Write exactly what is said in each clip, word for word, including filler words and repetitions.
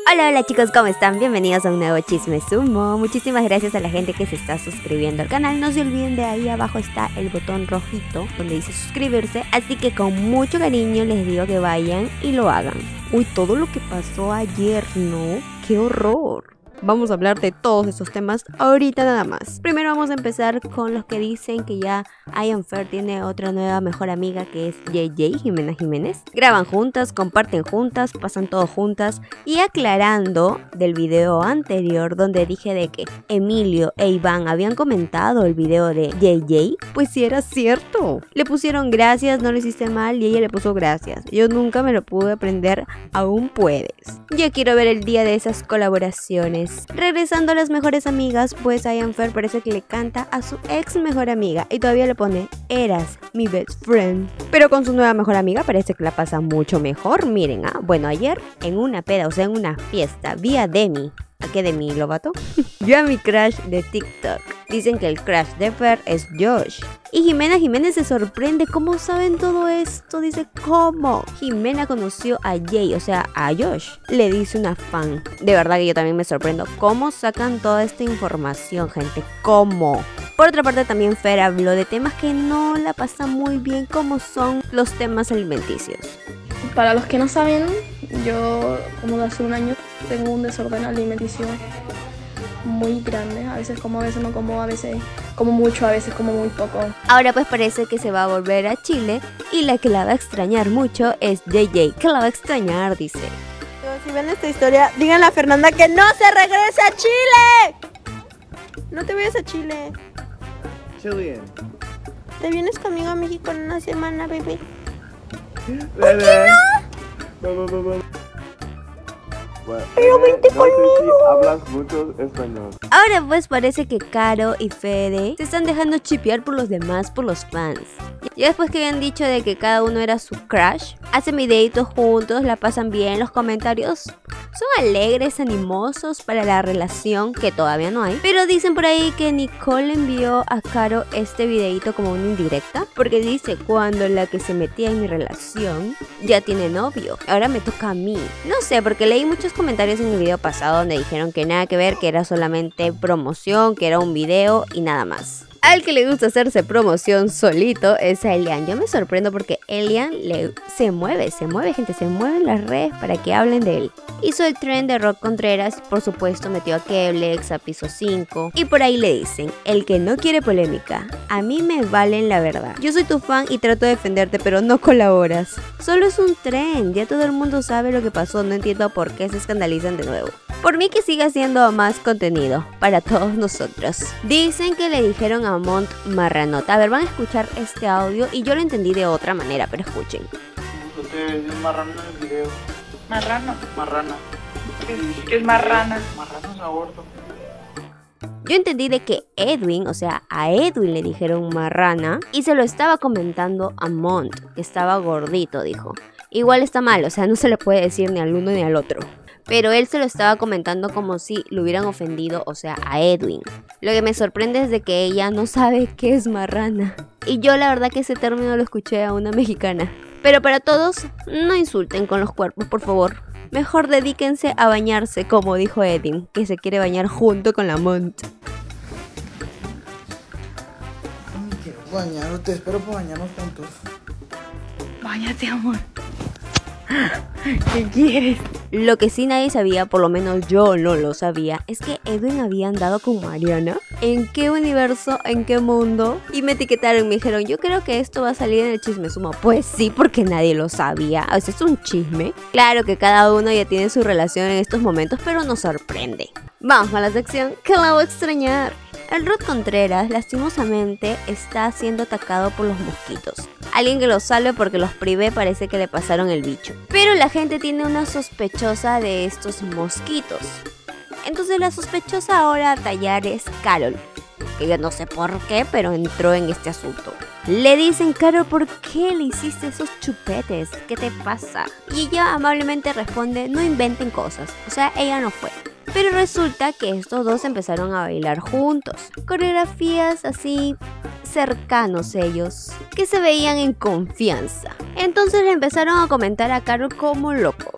Hola, hola chicos, ¿cómo están? Bienvenidos a un nuevo Chisme Sumo. Muchísimas gracias a la gente que se está suscribiendo al canal. No se olviden, de ahí abajo está el botón rojito donde dice suscribirse. Así que con mucho cariño les digo que vayan y lo hagan. Uy, todo lo que pasó ayer, ¿no? ¡Qué horror! Vamos a hablar de todos estos temas ahorita nada más. Primero vamos a empezar con los que dicen que ya Ian Fer tiene otra nueva mejor amiga, que es J J, Jimena Jiménez. Graban juntas, comparten juntas, pasan todo juntas. Y aclarando del video anterior donde dije de que Emilio e Iván habían comentado el video de J J, pues sí era cierto. Le pusieron gracias, no lo hiciste mal, y ella le puso gracias. Yo nunca me lo pude aprender, aún puedes. Ya quiero ver el día de esas colaboraciones. Regresando a las mejores amigas, pues Ian Fer parece que le canta a su ex mejor amiga y todavía le pone eras mi best friend. Pero con su nueva mejor amiga parece que la pasa mucho mejor. Miren, ah, bueno, ayer en una peda, o sea en una fiesta, vi a Demi. ¿A qué Demi, Lovato? Yo a mi crush de TikTok. Dicen que el crush de Fer es Josh. Y Jimena Jiménez se sorprende. ¿Cómo saben todo esto? Dice, ¿cómo? Jimena conoció a Jay, o sea, a Josh. Le dice una fan. De verdad que yo también me sorprendo. ¿Cómo sacan toda esta información, gente? ¿Cómo? Por otra parte, también Fer habló de temas que no la pasan muy bien, como son los temas alimenticios. Para los que no saben, yo como de hace un año tengo un desorden alimenticio muy grande. A veces como, a veces no como, a veces como mucho, a veces como muy poco. Ahora pues parece que se va a volver a Chile y la que la va a extrañar mucho es J J, que la va a extrañar, dice. Si ven esta historia, díganle a Fernanda que no se regrese a Chile. No te vayas a Chile. Chilean. ¿Te vienes conmigo a México en una semana, bebé? ¿Por qué no? Bueno, Pero vente no conmigo. sé si hablas mucho español. Ahora pues parece que Caro y Fede se están dejando chipear por los demás, por los fans. Ya después que habían dicho de que cada uno era su crush, hacen videitos juntos, la pasan bien, los comentarios son alegres, animosos para la relación, que todavía no hay. Pero dicen por ahí que Nicole envió a Caro este videito como una indirecta, porque dice, cuando la que se metía en mi relación ya tiene novio, ahora me toca a mí. No sé, porque leí muchos comentarios en el video pasado donde dijeron que nada que ver, que era solamente promoción, que era un video y nada más. Al que le gusta hacerse promoción solito es a Elian. Yo me sorprendo porque Elian le, se mueve, se mueve, gente, se mueve en las redes para que hablen de él. Hizo el trend de Rock Contreras, por supuesto metió a Keblex, a Piso cinco. Y por ahí le dicen, el que no quiere polémica, a mí me valen la verdad. Yo soy tu fan y trato de defenderte, pero no colaboras. Solo es un trend, ya todo el mundo sabe lo que pasó, no entiendo por qué se escandalizan de nuevo. Por mí que siga haciendo más contenido para todos nosotros. Dicen que le dijeron a Mont marranota. A ver, van a escuchar este audio y yo lo entendí de otra manera, pero escuchen. Usted es marrano en el video. ¿Marrano? Marrana. ¿Qué, qué es marrana? Marrano es aborto. Yo entendí de que Edwin, o sea, a Edwin le dijeron marrana y se lo estaba comentando a Mont, que estaba gordito, dijo. Igual está mal, o sea, no se le puede decir ni al uno ni al otro. Pero él se lo estaba comentando como si lo hubieran ofendido, o sea, a Edwin. Lo que me sorprende es de que ella no sabe qué es marrana. Y yo la verdad que ese término lo escuché a una mexicana. Pero para todos, no insulten con los cuerpos, por favor. Mejor dedíquense a bañarse, como dijo Edwin, que se quiere bañar junto con la Mont. No quiero bañar, te espero para bañarnos juntos. Báñate, amor. ¿Qué quieres? Lo que sí nadie sabía, por lo menos yo no lo sabía, es que Edwin había andado con Mariana. ¿En qué universo? ¿En qué mundo? Y me etiquetaron, me dijeron, yo creo que esto va a salir en el Chisme Sumo. Pues sí, porque nadie lo sabía. O sea, es un chisme. Claro que cada uno ya tiene su relación en estos momentos, pero nos sorprende. Vamos a la sección que la voy a extrañar. El Rod Contreras lastimosamente está siendo atacado por los mosquitos. Alguien que lo salve porque los privé, parece que le pasaron el bicho. Pero la gente tiene una sospechosa de estos mosquitos. Entonces la sospechosa ahora a tallar es Carol, que yo no sé por qué, pero entró en este asunto. Le dicen, Carol, ¿por qué le hiciste esos chupetes? ¿Qué te pasa? Y ella amablemente responde, no inventen cosas. O sea, ella no fue. Pero resulta que estos dos empezaron a bailar juntos. Coreografías así cercanos ellos, que se veían en confianza. Entonces le empezaron a comentar a Carol como locos.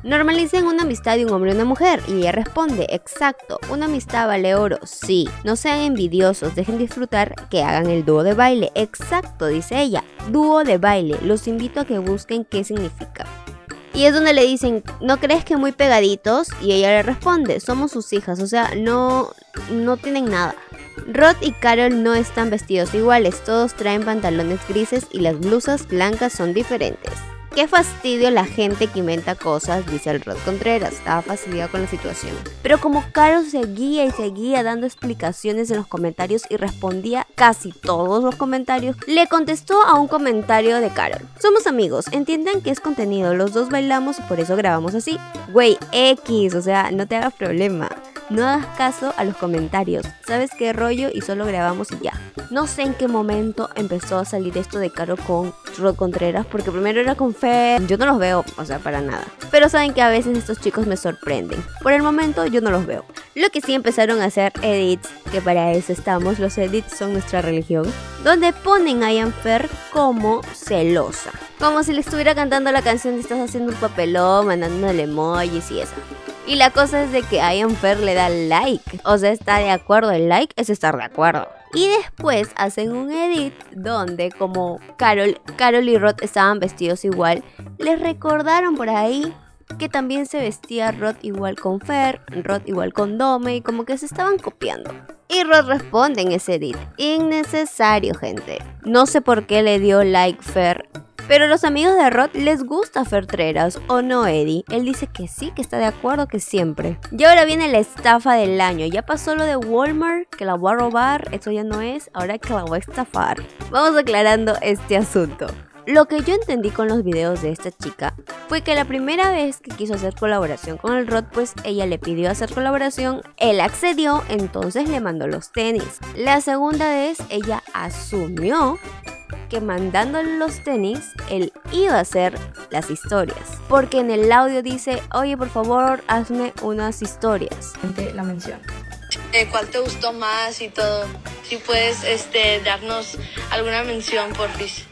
Normalicen una amistad de un hombre y una mujer. Y ella responde, exacto, una amistad vale oro, sí. No sean envidiosos, dejen disfrutar que hagan el dúo de baile. Exacto, dice ella, dúo de baile. Los invito a que busquen qué significa. Y es donde le dicen, ¿no crees que muy pegaditos? Y ella le responde, somos sus hijas, o sea, no, no tienen nada. Rod y Carol no están vestidos iguales, todos traen pantalones grises y las blusas blancas son diferentes. Qué fastidio la gente que inventa cosas, dice el Rod Contreras, estaba fastidiado con la situación. Pero como Carol seguía y seguía dando explicaciones en los comentarios y respondía casi todos los comentarios, le contestó a un comentario de Carol. Somos amigos, entiendan que es contenido, los dos bailamos y por eso grabamos así. Güey, X, o sea, no te hagas problema. No hagas caso a los comentarios, sabes qué rollo y solo grabamos y ya. No sé en qué momento empezó a salir esto de Carol con Rod Contreras, porque primero era con Fer, yo no los veo, o sea, para nada. Pero saben que a veces estos chicos me sorprenden. Por el momento yo no los veo. Lo que sí empezaron a hacer edits, que para eso estamos, los edits son nuestra religión, donde ponen a Ian Fer como celosa. Como si le estuviera cantando la canción de estás haciendo un papelón, mandándole emojis y eso. Y la cosa es de que Ian Fer le da like, o sea, está de acuerdo, el like es estar de acuerdo. Y después hacen un edit donde como Carol, Carol y Rod estaban vestidos igual, les recordaron por ahí que también se vestía Rod igual con Fer, Rod igual con Dome y como que se estaban copiando. Y Rod responde en ese edit, innecesario gente, no sé por qué le dio like Fer. Pero a los amigos de Rod les gusta Fertreras, ¿o no, Eddie? Él dice que sí, que está de acuerdo, que siempre. Y ahora viene la estafa del año. Ya pasó lo de Walmart, que la voy a robar, eso ya no es, ahora que la voy a estafar. Vamos aclarando este asunto. Lo que yo entendí con los videos de esta chica fue que la primera vez que quiso hacer colaboración con el Rod, pues ella le pidió hacer colaboración, él accedió, entonces le mandó los tenis. La segunda vez ella asumió que mandándole los tenis, él iba a hacer las historias. Porque en el audio dice, oye, por favor, hazme unas historias. La mención. Eh, ¿Cuál te gustó más y todo? Si puedes este, darnos alguna mención, porfis.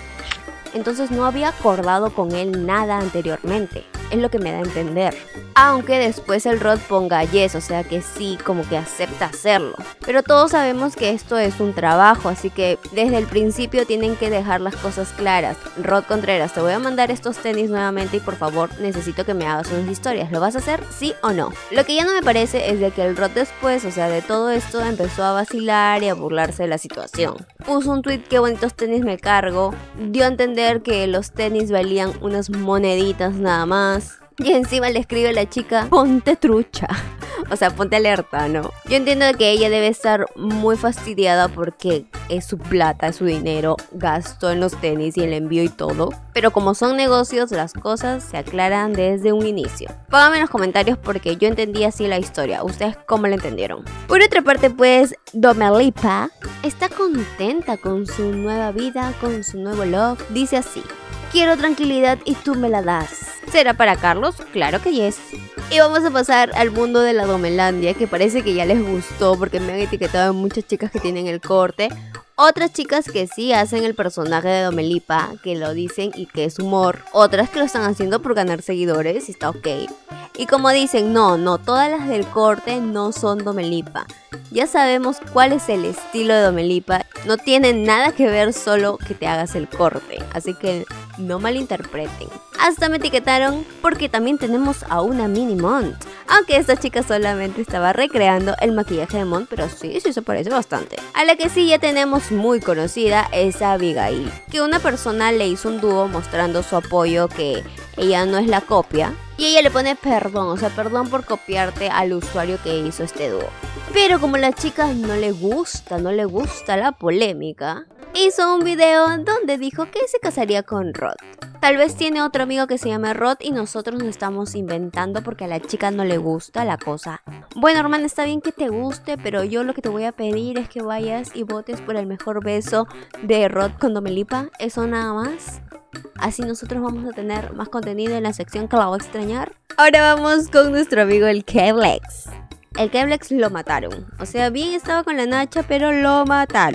Entonces no había acordado con él nada anteriormente. Es lo que me da a entender. Aunque después el Rod ponga yes, o sea que sí, como que acepta hacerlo. Pero todos sabemos que esto es un trabajo, así que desde el principio tienen que dejar las cosas claras. Rod Contreras, te voy a mandar estos tenis nuevamente y por favor necesito que me hagas unas historias. ¿Lo vas a hacer? ¿Sí o no? Lo que ya no me parece es de que el Rod después, o sea de todo esto, empezó a vacilar y a burlarse de la situación. Puso un tweet, qué bonitos tenis me cargo. Dio a entender que los tenis valían unas moneditas nada más. Y encima le escribe a la chica, ponte trucha. O sea, ponte alerta, ¿no? Yo entiendo que ella debe estar muy fastidiada porque es su plata, es su dinero, gasto en los tenis y el envío y todo. Pero como son negocios, las cosas se aclaran desde un inicio. Pónganme en los comentarios porque yo entendí así la historia. ¿Ustedes cómo la entendieron? Por otra parte, pues, Dome Lipa está contenta con su nueva vida, con su nuevo love. Dice así, quiero tranquilidad y tú me la das. ¿Será para Carlos? Claro que yes. Y vamos a pasar al mundo de la Domelandia, que parece que ya les gustó porque me han etiquetado a muchas chicas que tienen el corte. Otras chicas que sí hacen el personaje de Domelipa, que lo dicen y que es humor. Otras que lo están haciendo por ganar seguidores y está ok. Y como dicen, no, no, todas las del corte no son Domelipa. Ya sabemos cuál es el estilo de Domelipa. No tiene nada que ver, solo que te hagas el corte. Así que no malinterpreten. Hasta me etiquetaron porque también tenemos a una mini Mont. Aunque esta chica solamente estaba recreando el maquillaje de Mont, pero sí, sí se parece bastante. A la que sí ya tenemos muy conocida es a Abigail, que una persona le hizo un dúo mostrando su apoyo, que ella no es la copia. Y ella le pone perdón, o sea, perdón por copiarte al usuario que hizo este dúo. Pero como a la chica no le gusta, no le gusta la polémica, hizo un video donde dijo que se casaría con Rod. Tal vez tiene otro amigo que se llama Rod y nosotros nos estamos inventando porque a la chica no le gusta la cosa. Bueno, hermana, está bien que te guste, pero yo lo que te voy a pedir es que vayas y votes por el mejor beso de Rod con Domelipa. Eso nada más. Así nosotros vamos a tener más contenido en la sección que la voy a extrañar. Ahora vamos con nuestro amigo el Keblex. El Keblex lo mataron. O sea, bien estaba con la Nacha, pero lo mataron.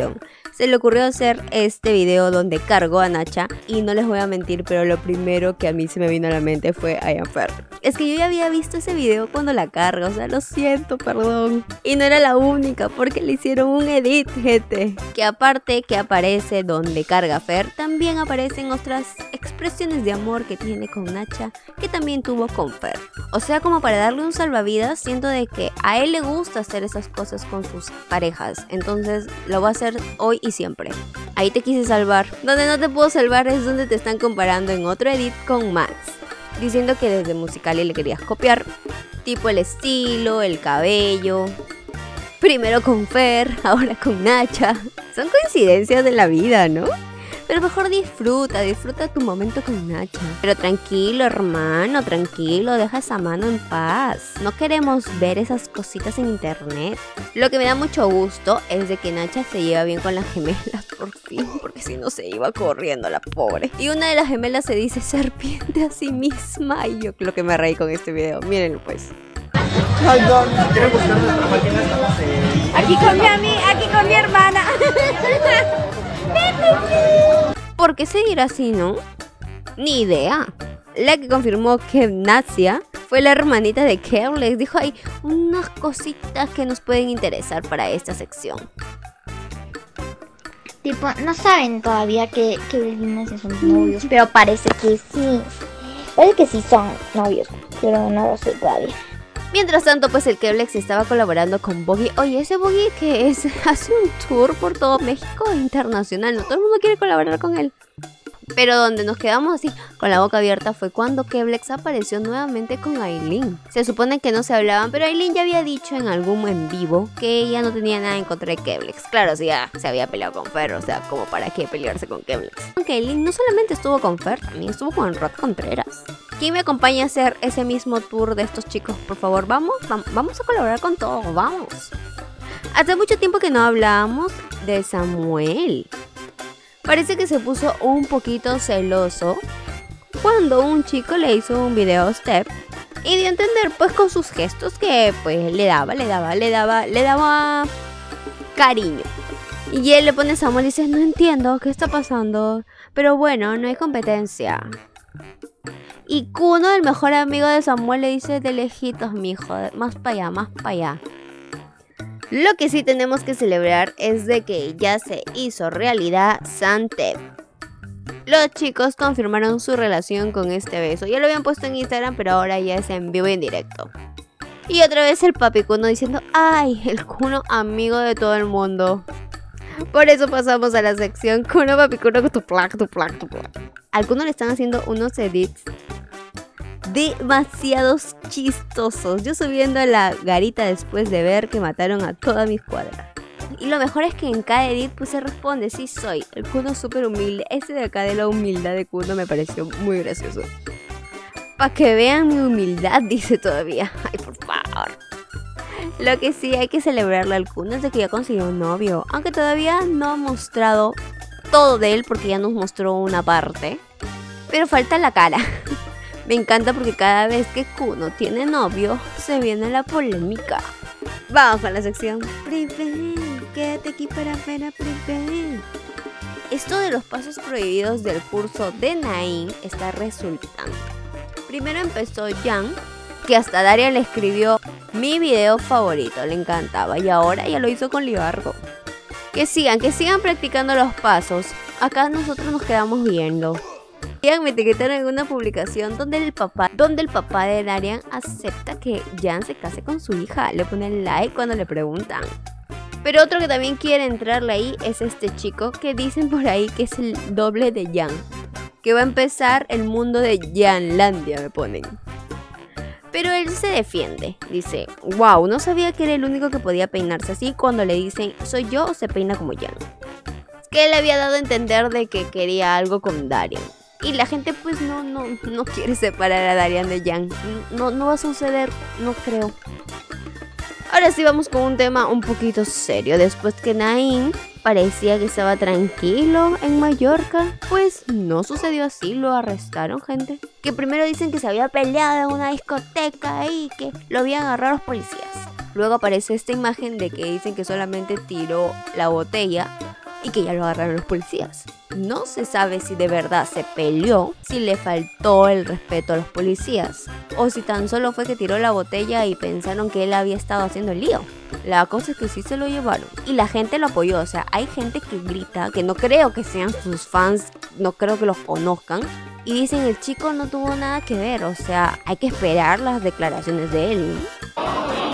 se le ocurrió hacer este video donde cargó a Nacha. Y no les voy a mentir, pero lo primero que a mí se me vino a la mente fue I am Fer. Es que yo ya había visto ese video cuando la carga, o sea, lo siento, perdón. Y no era la única, porque le hicieron un edit, gente. Que aparte que aparece donde carga Fer, también aparecen otras expresiones de amor que tiene con Nacha, que también tuvo con Fer. O sea, como para darle un salvavidas, siento de que a él le gusta hacer esas cosas con sus parejas. Entonces lo va a hacer hoy y siempre. Ahí te quise salvar. Donde no te puedo salvar es donde te están comparando en otro edit con Max, diciendo que desde Musical.ly le querías copiar, tipo el estilo, el cabello. Primero con Fer, ahora con Nacha. Son coincidencias de la vida, ¿no? Pero mejor disfruta, disfruta tu momento con Nacha. Pero tranquilo, hermano, tranquilo, deja esa mano en paz. No queremos ver esas cositas en internet. Lo que me da mucho gusto es de que Nacha se lleva bien con las gemelas, por fin, porque si no se iba corriendo la pobre. Y una de las gemelas se dice serpiente a sí misma. Y yo lo que me reí con este video, mírenlo pues. Aquí con mi amiga, aquí con mi hermana. ¿Por qué seguir así, no? Ni idea. La que confirmó que Nacia fue la hermanita de Kevlex. Dijo, hay unas cositas que nos pueden interesar para esta sección. Tipo, no saben todavía que Kevlex y Nacia son novios, pero parece que sí. Parece que sí son novios, pero no lo sé todavía. Mientras tanto, pues el Kevlex estaba colaborando con Boggy. Oye, ese Boggy que es hace un tour por todo México internacional. No todo el mundo quiere colaborar con él. Pero donde nos quedamos así con la boca abierta fue cuando Kevlex apareció nuevamente con Aileen. Se supone que no se hablaban, pero Aileen ya había dicho en algún en vivo que ella no tenía nada en contra de Kevlex. Claro, sí, ya se había peleado con Fer, o sea, como para qué pelearse con Kevlex. Aunque Aileen no solamente estuvo con Fer, también estuvo con Rod Contreras. ¿Quién me acompaña a hacer ese mismo tour de estos chicos? Por favor, vamos, vamos a colaborar con todos, vamos. Hace mucho tiempo que no hablábamos de Samuel. Parece que se puso un poquito celoso cuando un chico le hizo un video step y dio a entender pues con sus gestos que pues le daba, le daba, le daba, le daba cariño. Y él le pone a Samuel y dice, no entiendo qué está pasando, pero bueno, no hay competencia. Y Kuno, el mejor amigo de Samuel, le dice, de lejitos, mijo, más para allá, más para allá. Lo que sí tenemos que celebrar es de que ya se hizo realidad Santep. Los chicos confirmaron su relación con este beso. Ya lo habían puesto en Instagram, pero ahora ya es en vivo y en directo. Y otra vez el papi Kuno diciendo, ay, el Kuno amigo de todo el mundo. Por eso pasamos a la sección Kuno, papi Kuno, tu plac, tu plac, tu plac. Al Kuno le están haciendo unos edits demasiados chistosos. Yo subiendo a la garita después de ver que mataron a toda mi escuadra. Y lo mejor es que en cada edit pues se responde, sí soy. El Kuno súper humilde. Ese de acá de la humildad de Kuno me pareció muy gracioso. Para que vean mi humildad, dice todavía. Ay, por favor. Lo que sí hay que celebrarle al Kuno es de que ya consiguió un novio. Aunque todavía no ha mostrado todo de él porque ya nos mostró una parte. Pero falta la cara. Me encanta porque cada vez que Kuno tiene novio, se viene la polémica. Vamos con la sección Privé, quédate aquí para ver a Privé. Esto de los pasos prohibidos del curso de Naim está resultando. Primero empezó Jan, que hasta Daria le escribió mi video favorito, le encantaba. Y ahora ya lo hizo con Libardo. Que sigan, que sigan practicando los pasos. Acá nosotros nos quedamos viendo. Me etiquetaron en una publicación donde el papá donde el papá de Darian acepta que Jan se case con su hija. Le ponen like cuando le preguntan. Pero otro que también quiere entrarle ahí es este chico que dicen por ahí que es el doble de Jan. Que va a empezar el mundo de Janlandia, me ponen. Pero él se defiende. Dice, wow, no sabía que era el único que podía peinarse así. Cuando le dicen, soy yo o se peina como Jan. Que él había dado a entender de que quería algo con Darian. Y la gente pues no, no, no quiere separar a Darian de Jan. No, no va a suceder, no creo. Ahora sí vamos con un tema un poquito serio. Después que Naim parecía que estaba tranquilo en Mallorca, pues no sucedió así, lo arrestaron, gente. Que primero dicen que se había peleado en una discoteca y que lo habían agarrado los policías. Luego aparece esta imagen de que dicen que solamente tiró la botella y que ya lo agarraron los policías. No se sabe si de verdad se peleó, si le faltó el respeto a los policías, o si tan solo fue que tiró la botella y pensaron que él había estado haciendo el lío. La cosa es que sí se lo llevaron y la gente lo apoyó. O sea, hay gente que grita, que no creo que sean sus fans, no creo que los conozcan, y dicen el chico no tuvo nada que ver. O sea, hay que esperar las declaraciones de él, ¿no?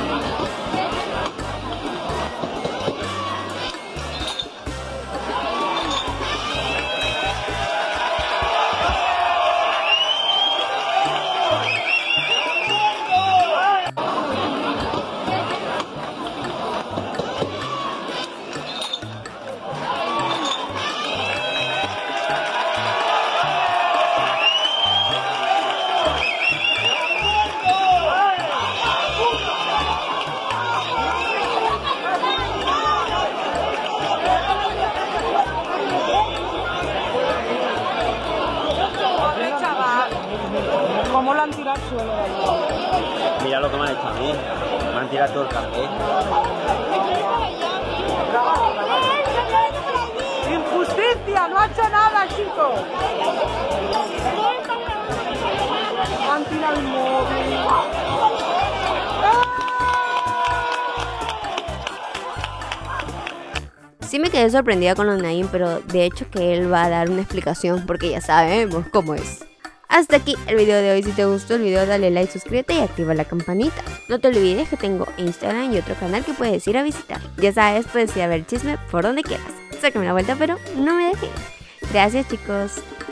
¿Cómo lo han tirado al suelo? Mira lo que me han hecho a mí. Me han tirado todo el café. ¡Injusticia! ¡No ha hecho nada, chicos! Han tirado el móvil. Sí me quedé sorprendida con lo de Naim, pero de hecho que él va a dar una explicación porque ya sabemos cómo es. Hasta aquí el video de hoy. Si te gustó el video dale like, suscríbete y activa la campanita. No te olvides que tengo Instagram y otro canal que puedes ir a visitar. Ya sabes, puedes ir a ver chisme por donde quieras. Sácame la vuelta pero no me dejes. Gracias chicos.